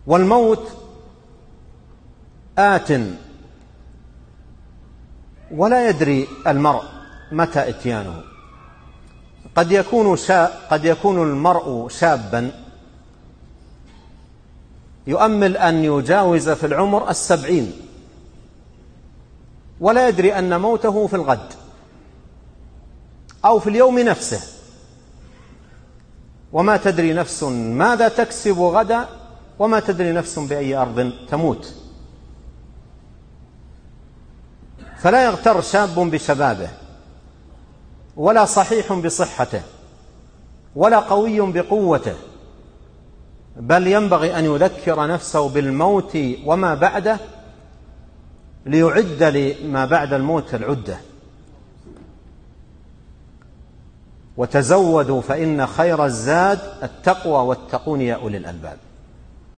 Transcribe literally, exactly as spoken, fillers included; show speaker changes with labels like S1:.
S1: والموت آت ولا يدري المرء متى إتيانه. قد يكون شا قد يكون المرء شابا يؤمل أن يجاوز في العمر السبعين ولا يدري أن موته في الغد أو في اليوم نفسه، وما تدري نفس ماذا تكسب غدا، وما تدري نفس بأي أرض تموت. فلا يغتر شاب بشبابه، ولا صحيح بصحته، ولا قوي بقوته، بل ينبغي أن يذكر نفسه بالموت وما بعده ليعد لما بعد الموت العدة. وتزودوا فإن خير الزاد التقوى واتقون يا أولي الألباب.